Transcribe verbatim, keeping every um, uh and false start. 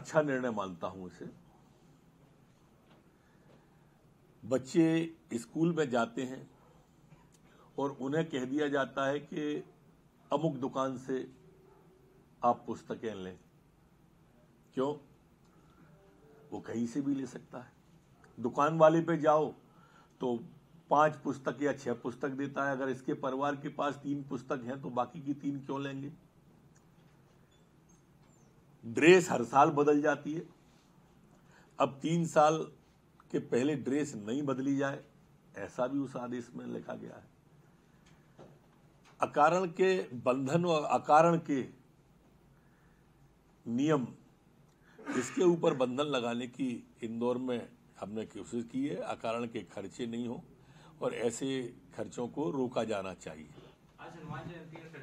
अच्छा निर्णय मानता हूं इसे। बच्चे स्कूल में जाते हैं और उन्हें कह दिया जाता है कि अमुक दुकान से आप पुस्तकें लें। क्यों? वो कहीं से भी ले सकता है। दुकान वाले पे जाओ तो पांच पुस्तक या छह पुस्तक देता है। अगर इसके परिवार के पास तीन पुस्तक हैं तो बाकी की तीन क्यों लेंगे? ड्रेस हर साल बदल जाती है। अब तीन साल के पहले ड्रेस नहीं बदली जाए, ऐसा भी उस आदेश में लिखा गया है। अकारण के बंधन और अकारण के नियम, इसके ऊपर बंधन लगाने की इंदौर में हमने कोशिश की है। अकारण के खर्चे नहीं हो और ऐसे खर्चों को रोका जाना चाहिए। आज हनुमान जयंती